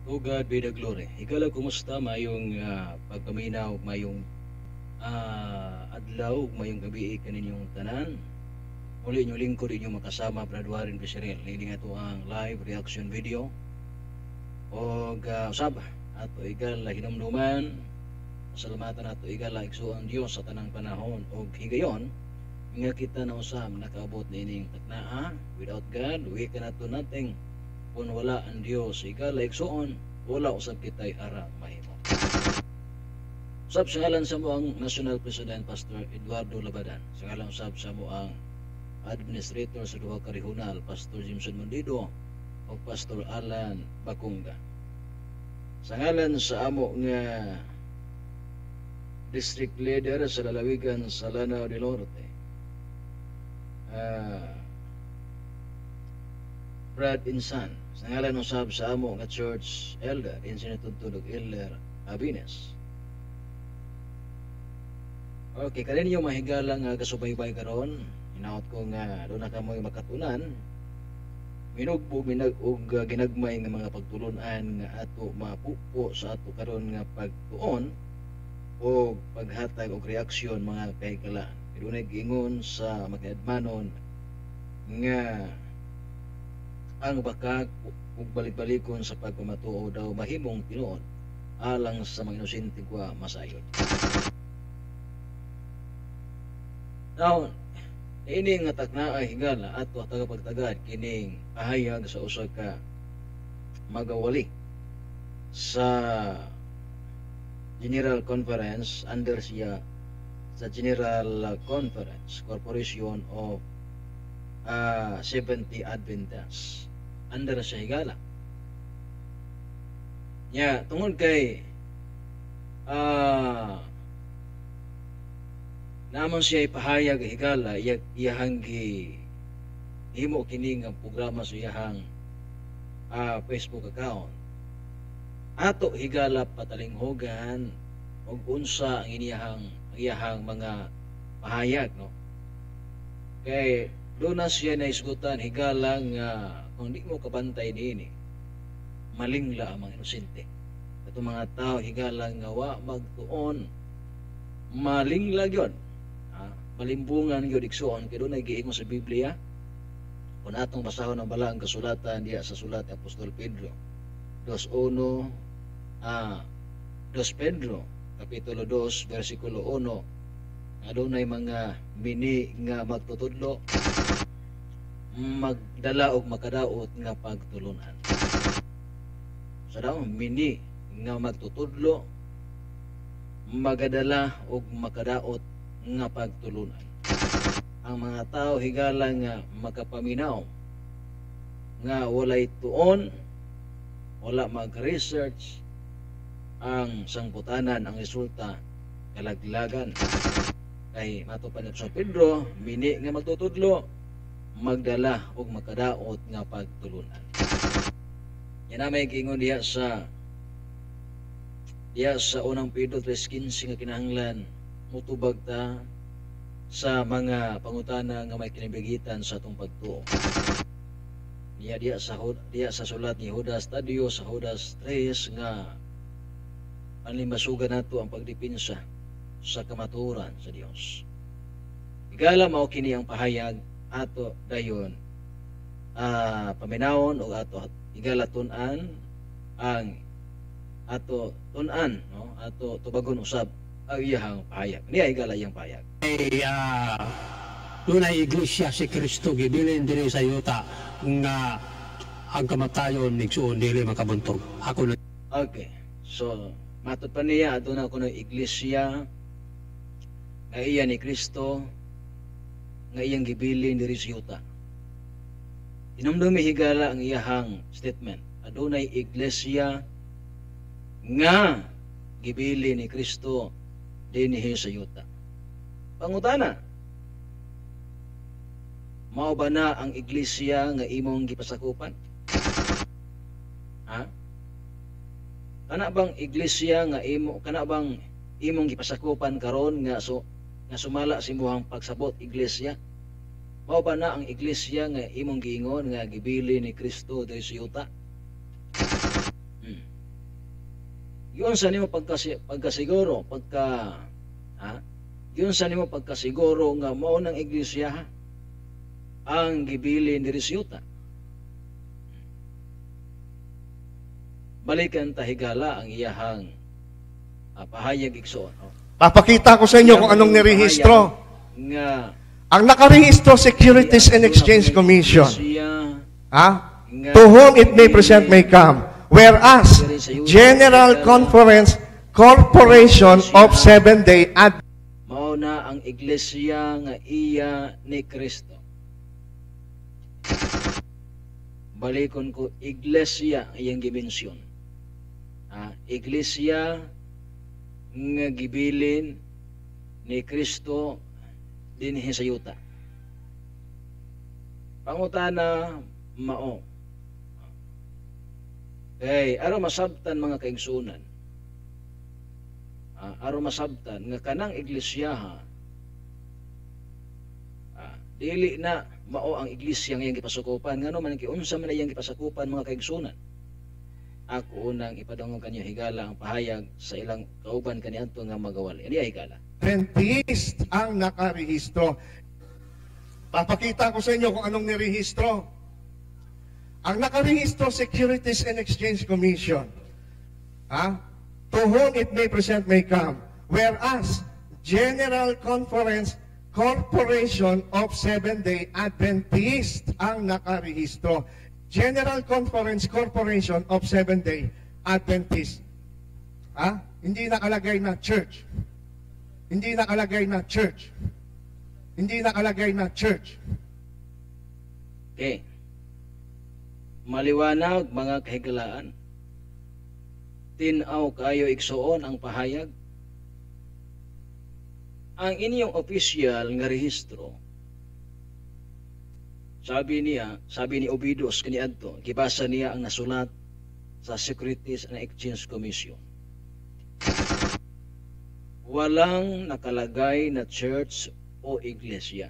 To God be the glory. Higala, kumusta? Mayong pagpaminaw, mayong adlaw, mayong gabi kaninyong tanan. Muli inyong lingkod inyong makasama, Brad Warren Pesiril. Niling ato ang live reaction video. O usab, ato igala hinumduman. Pasalamatan ato igala igsuang Dios sa tanang panahon. O higayon, nga kita na usab nakaabot na ining taknaa. Without God, we cannot do nothing. Kung wala ang Diyos, igala igsuon, wala usab kita'y ara mahimo. Usab sa ngalan sa mo ang National President Pastor Eduardo Labadan. Sa ngalan usab sa mo ang Administrator sa duha ka regional, Pastor Jimson Mondido o Pastor Alan Bacunga. Sa ngalan sa amo nga District Leader sa lalawigan sa Lanao del Norte, Brad Insan. Sa ngalan usab sa amo nga Church Elder, Insinituntulog Elder Abines. Okay, kaninyo mahigala nga kasubaybay karon. Hinaot ko nga doon na kamoy makatunan. Minugpo og ginagmay nga mga pagtulunan nga ato mapupo sa ato karon nga pagtuon o paghatag og reaksyon mga kahigala. Dunay giingon sa mag-admanon nga ang bakak ug balik-balikon sa pagpamatuo daw mahimong tinuod alang sa mga inosente kwa masayon. Now, ini nga taknaa higala ato tagapagtagad kining pahayag sa usa ka magawali sa General Conference under siya sa General Conference Corporation of 70 Adventists under sa higala. Nya tungod kay namon siya ipahayag higala iyahang himo kini nga programa sa iyahang Facebook account. Ato higala patalinghogan og unsa ang iyahang mga pahayag, no? Kay doon na siya naisgutan higala nga kung di mo kabantay niini, malingla ang mga inosente. Ito mga tao higala nga wa magtuon, malingla yun. Malimbungan yun igsuon, kaya doon ay giingon sa Biblia. Kung atong basahon ang balaang kasulatan diya sa sulat ni Apostol Pedro 2:1, 2 Pedro Kapitulo 2 versikulo 1, doon ay mga mini nga magtutudlo, magdala og makadaot nga pagtulunan. So daw mini nga magtutudlo, magadala og makadaot nga pagtulunan. Ang mga tao higala nga makapaminaw nga walay tuon, wala mag-research, ang sangputanan ang resulta kalaglagan. Kay matupan sa Pedro, mini nga magtutudlo, magdala og makadaot nga pagtulunan. Yan na may giingon diya sa unang Pedro 3:15 nga kinahanglan mutubag ta sa mga pangutana nga may kinabigitan sa atong pagtuo. Diya sa sulat ni Judas Tadeo sa Judas 3 nga panlimbasugan nato ang pagdipinsa sa kamaturan sa Dios. Higala mao kini ang pahayag ato dayon paminawon o ato higala tun-an ang ato tun-an, no? Ato tubagon usab ang iyang pahayag. Niya higala iyang pahayag. Doon ay iglesia si Kristo gibilin diri sa yuta nga ang kamatayon nigsuon dili makabuntog. Ako na. Okay. So matod pa niya adto na kuno iglesia nga iya ni Kristo nga iyang gibilin diri sa yuta. Inumdumi higala ang iyahang statement. Adunay iglesia nga gibilin ni Kristo dinhi sa yuta. Pangutana, mao ba na ang iglesia nga imong gipasakupan? Ha? Kana bang iglesia nga imong gipasakupan karon nga sumala sa imong pagsabot iglesia? Mao ba na ang iglesia nga imong giingon nga gibili ni Kristo diri sa yuta? Yun sa nimo pagkasiguro, yun sa nimo pagkasiguro nga mao nang iglesia ha, ang gibilin diri sa yuta. Balikan ta higala ang iyahang pahayag igsoon. Papakita ko sa inyo kung anong nirehistro. Nga Ang nakarehistro, Securities and Exchange Commission. siya To whom it may present may come. Whereas, General Conference Corporation of Seventh-day Adventist. mao na ang iglesia nga iya ni Kristo. Balikon ko, iglesia ang iyang gimensyon. Iglesia nga gibilin ni Kristo dinhi sa yuta. Pangutana mao. Kay aron masabtan mga kaigsunan. Aron masabtan nga kanang iglesia dili na mao ang iglesia nga iyang gipasukupan ngano man kiunsa man iyang gipasakupan mga kaigsunan. Ako unang ipadungog kanyo higala ang pahayag sa ilang kauban kaniadto nga magawali. Ani higala. Adventist ang nakarehistro. Papakita ko sa inyo kung anong nirehistro. Ang nakarehistro, Securities and Exchange Commission. To whom it may present may come. Whereas, General Conference Corporation of Seventh-day Adventist ang nakarehistro. General Conference Corporation of Seventh-day Adventist. Hindi nakalagay na church. Hindi nakalagay na church. Hindi nakalagay na church. Okay. Maliwanag mga kahigalaan. Tinaw kayo igsuon ang pahayag. Ang inyong opisyal nga rehistro, sabi ni Obidos kaniadto, gibasa niya ang nasulat sa Securities and Exchange Commission. Walang nakalagay na church o iglesia.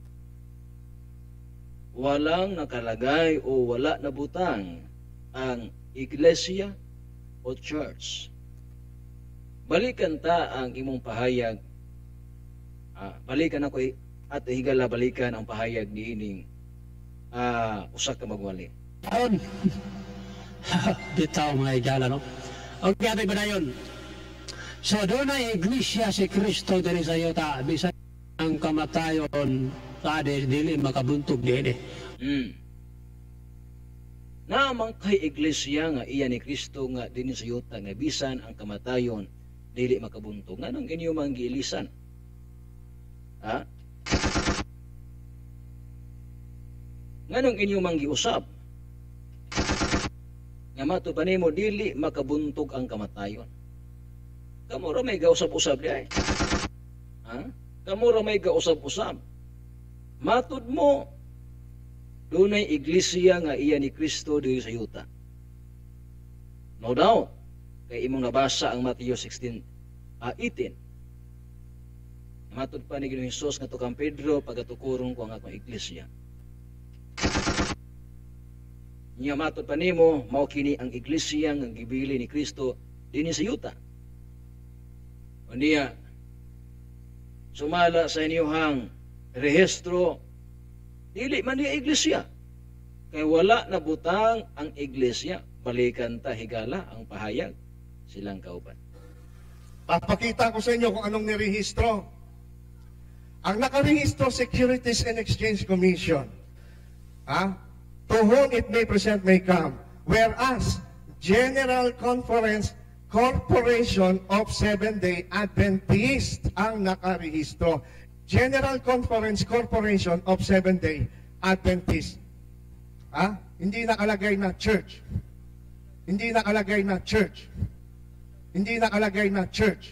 Walang nakalagay o wala na butang ang iglesia o church. Balikan ta ang imong pahayag. Balikan ako at higala balikan ang pahayag niining usa ka magwali. Taon. Bitaw mga higala, no? Okay, ato ba na yun? So, doon ay iglesia si Kristo diri sa yuta. Bisan ang kamatayon sa dili makabuntog din eh. Namang kay iglesia nga iya ni Kristo nga dinhi sa yuta nga bisan ang kamatayon dili makabuntog. Nganong inyo man giilisan? Nganong inyo man giusab? Nga mato pa nimo dili makabuntog ang kamatayon. Kamo ra may gausab-usab di ay. Kamo ra may gausab-usab. Matud mo dunay iglesia nga iya ni Kristo diri sa yuta. No doubt kay imong nabasa ang Mateo 16:18. Matud pa ni Ginoong Hesus nga tukang Pedro pagatukurong ko ang akong iglesia. Nya matud pa nimo mao kini ang iglesia nga gibili ni Kristo dinhi sa yuta. Unya sumala sa inyohang rehistro dili man niya iglesia. Kay wala na butang ang iglesia. Balikan ta higala ang pahayag silang kauban. Papakita ko sa inyo kung anong nirehistro. Ang nakarehistro, Securities and Exchange Commission. To whom it may present may come. Whereas, General Conference Corporation of Seventh-day Adventist ang nakarehistro. General Conference Corporation of Seventh-day Adventist. Hindi nakalagay na church. Hindi nakalagay na church. Hindi nakalagay na church.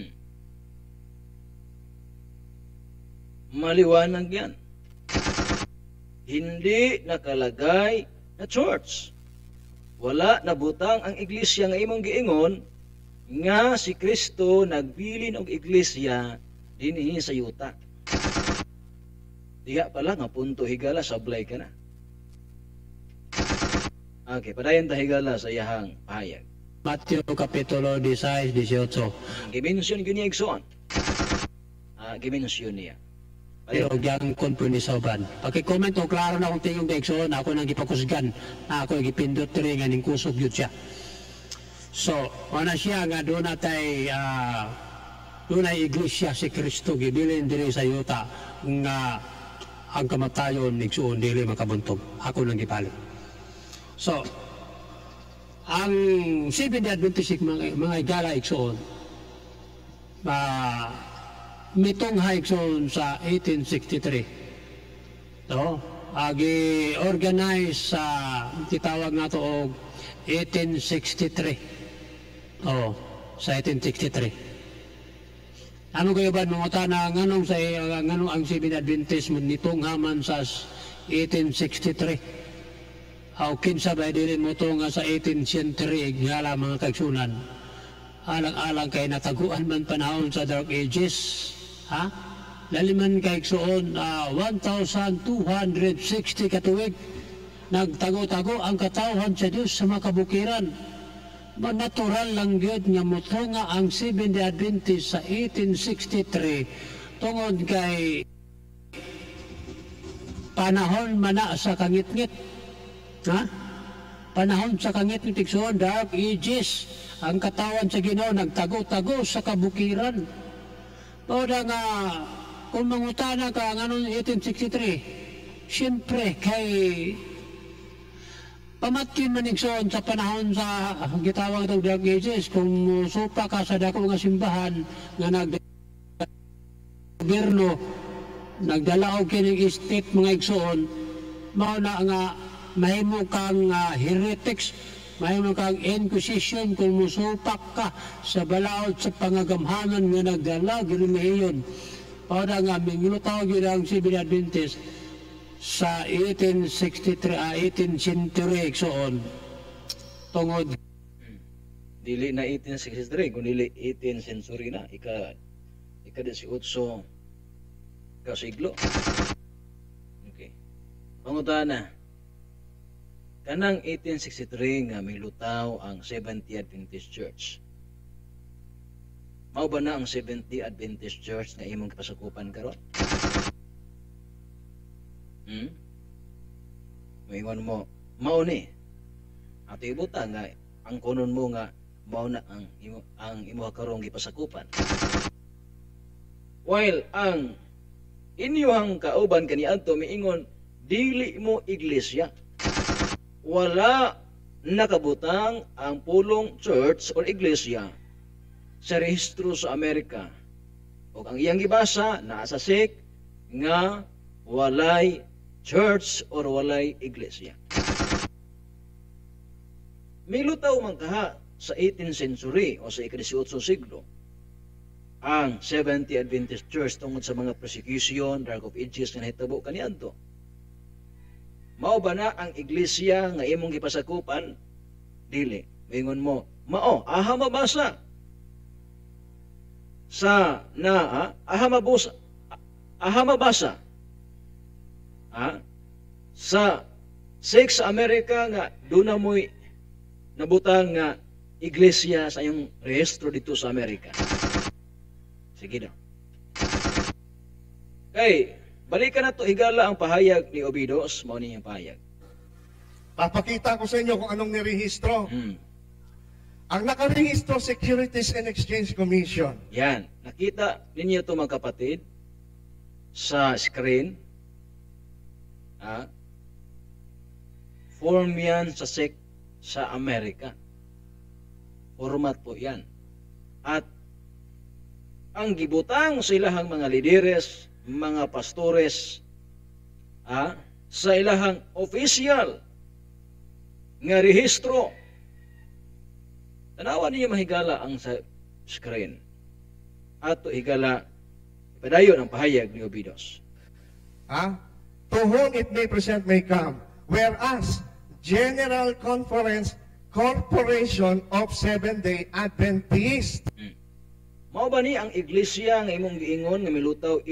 Maliwanag yan. Hindi nakalagay na church. Wala na butang ang iglesia nga imong giingon nga si Kristo nagbilin og iglesia dinhi sa yuta. Diha pala nga punto higala sablay ka na. Okay, padayon ta higala sa iyahang pahayag. Mateo Kapitulo 16, 18. Gimensyon gyud niya igsoon. Gimensyon niya. Pero yang kon po ni Soban. Paki-comment o klaro na kung tingong daigsoon, ako nang gipakusgan, na ako gipindot rin nga ning kusog yun siya. So, wala siya nga doon natay, doon ay iglesia si Kristo, gibilin diri sa yuta, nga ang kamatayon, nigsuon, dili makabuntog. Ako nang gipalit. So, ang Seventh-day Adventist mga igala igsoon, mitong haigsoon sa 1863. So, agi organize sa titawag nato og 1863. Sa 1863. Ano kayo ba mga tanang nganong sa nganong ang Seventh-day Adventist nitong haman sa 1863? Aw kinsa ba dili mo to nga sa 18th century ngala mga kaigsunan. Alang-alang kay nataguan man panahon sa Dark Ages. Laliman kay igsoon 1,260 katuig nagtago-tago ang katawhan sa Dios sa mga kabukiran. Natural lang gyud nga motunga ang Seventh-day Adventist sa 1863 tungod kay panahon mana sa kangit-ngit. Panahon sa kangit-ngit igsoon, Dark Ages, ang katawan sa Ginoo nagtago-tago sa kabukiran. O nga, kung mangutana ka ng 1863, siyempre kay pamatkin manigsoon sa panahon sa gitawag ng Dark Ages, kung supa ka sa dako nga simbahan nga naggobyerno, nagdala og kining estate mga igsoon, mao na nga mahimo kang heretics, mahimo kang inquisition kung musupak ka sa balaod sa pangagamhanan nga nagdala gilimayon. Para nga minglutaw gyud ang Seventh-day Adventist sa 1863 18th century igsoon tungod dili na 1863 kundi 18th century na ika-18 ka siglo. Okay. Pangutana, kanang 1863 nga milutaw ang Seventh-day Adventist Church. Mao ba na ang Seventh-day Adventist Church nga imong kapasakupan karon? Moingon mo, mao ni. Ato ibuta nga ang kunon mo nga mao na ang imo karong gipasakupan. While ang inyong kauban kaniadto miingon dili mo iglesia. Wala nakabutang ang pulong church or iglesia sa rehistro sa Amerika. O ang iyang gibasa naa sa SEC nga walay church or walay iglesia. Milutaw man kaha sa 18th century o sa ika-18 siglo ang Seventh-day Adventist Church tungod sa mga persecution, Dark of Ages nga nahitabo kaniadto. Mao ba na ang iglesia nga imong gipasakupan? Dili. Mingon mo, mao, aha mabasa sa aha mabasa sa 6 Amerika nga doon na mo'y nabutang nga iglesia sa iyong rehistro dito sa Amerika. Sige daw. Kay, balikan na to higala ang pahayag ni Obidos, mao niyang pahayag. Papakita ko sa inyo kung anong nirehistro. Ang nakarehistro, Securities and Exchange Commission. Yan. Nakita ninyo ito mga kapatid sa screen. Form yan sa SEC sa Amerika. Format po yan. At ang gibutang sa ilahang mga lideres, mga pastores, sa ilahang official nga rehistro. Tanawan niyo mahigala ang sa screen. Ato higala, padayon ang pahayag ni Obidos. To whom it may present may come. Whereas, General Conference Corporation of Seventh-day Adventist. Mao ba ni ang iglesia nga imong giingon nga milutaw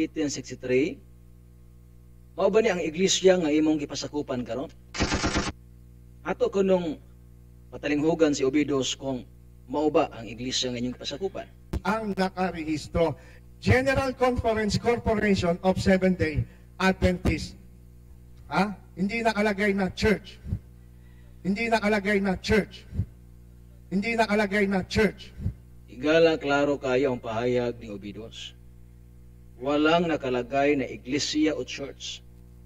1863? Mao ba ni ang iglesia nga imong gipasakupan karon? Ato kunong patalinghugan si Obidos kung mao ba ang iglesia nga inyong pasakupan? Ang nakarehistro, General Conference Corporation of Seventh-day Adventists. Hindi nakalagay na church. Hindi nakalagay na church. Hindi nakalagay na church. Igala klaro kayo ang pahayag ni Obidos. Walang nakalagay na iglesia o church.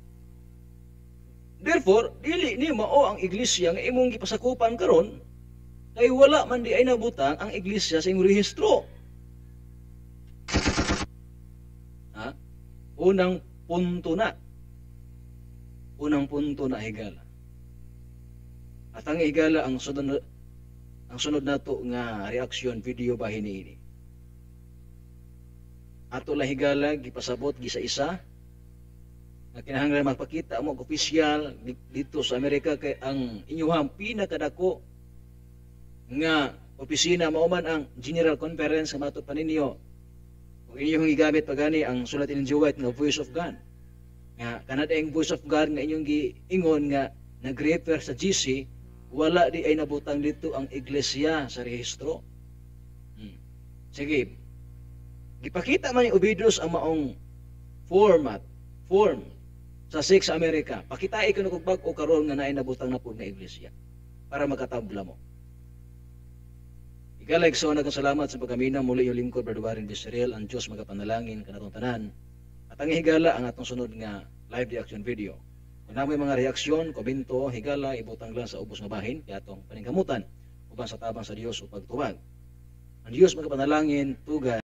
Therefore, dili ni mao ang iglesia nga imong gipasakupan karon kay wala man di ay nabutang ang iglesia sa imong rehistro. Unang punto na. Unang punto na higala. At ang higala ang sunod nato nga reaction video bahin ini. Ato la higala gipasabot gisa-isa na kinahanglan magpakita mo opisyal dito sa Amerika kay ang inyong pinakadako nga opisina mao man ang General Conference nga matud pa ninyo. Kung inyong gigamit pagani ang sulat in White nga Voice of God. Nga kanada ang Voice of God nga inyong giingon nga nag-refer sa GC, wala di ay nabutang dito ang iglesia sa rehistro. Sige. Gipakita man ni Obidos ang maong form sa 6 America. Pakitai ko kung bag o karon nga naay nabutang na po nga iglesia para makatabla mo. Igalag so nagkasalamat sa pagkamina muli yung lingkod Brother Warren Visceral, ang Diyos magapanalangin kanatong tanan. At ang higala ang atong sunod nga live reaction video. Kung namoy mga reaksyon, komento, higala, ibutang lang sa ubos nga bahin, kaya atong paningkamutan, uban sa tabang sa Diyos o pagtuwag. Ang Diyos magapanalangin, tugay.